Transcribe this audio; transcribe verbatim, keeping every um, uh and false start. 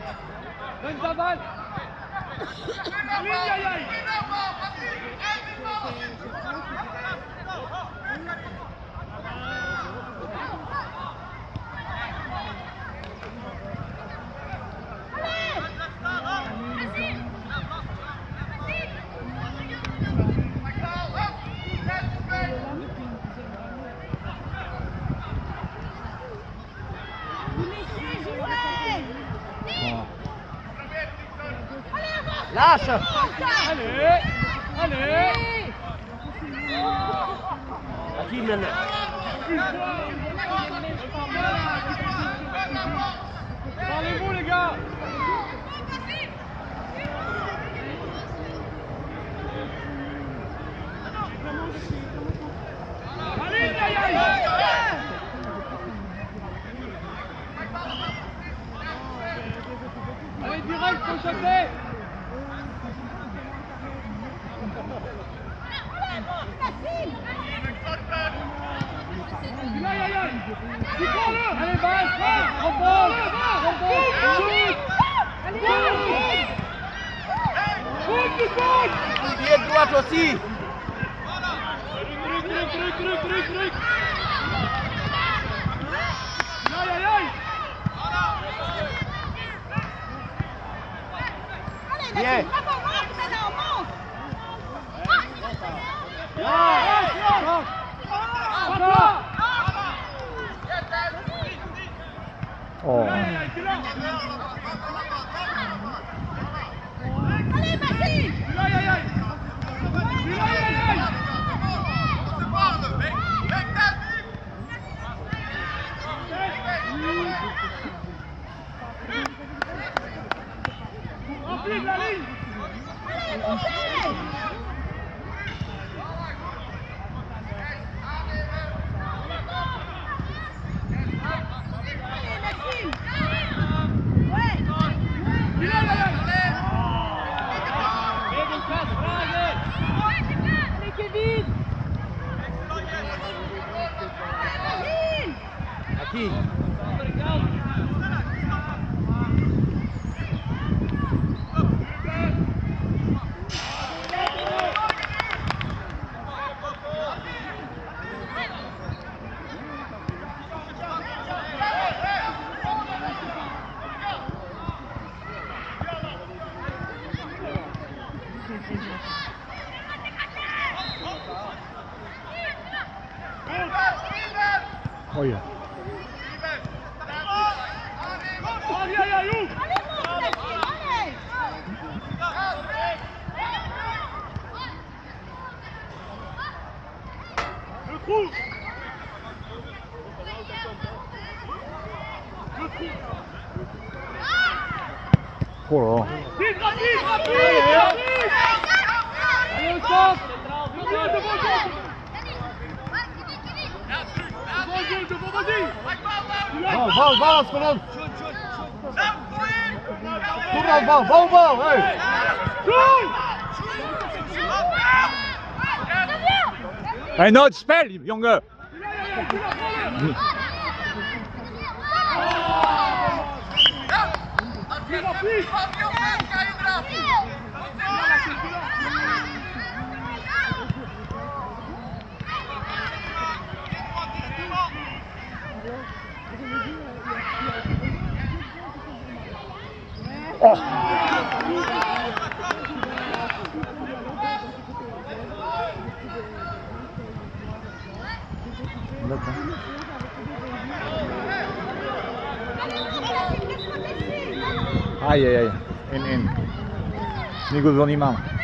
Donne ta balle. Aïe aïe aïe. Lâche. Allez, allez. À qui maintenant? Parlez-vous les gars. Allez, aïe aïe. Allez, direct, faut choper. Aïe aïe aïe. Allez, balle, repose, repose, shoot. Pied de droite aussi. Truc, truc, truc, truc, truc. Aïe aïe aïe. Bien. Oh. Allez, vas-y. Aïe aïe aïe. Aïe aïe aïe. Remplis la ligne. Aqui. Olha. Aïe aïe aïe. Le trou. Le trou. Oh là. Vite, rapide, rapide, rapide. Allez au centre. Devant, devant, devant. Devant, devant, vas-y. Bom, bom, bom, Fernando. Tudo bom, bom, bom, ei. Ein neues Spiel, Junge! Oh. Ai ai ai, in in. Niet goed van die man.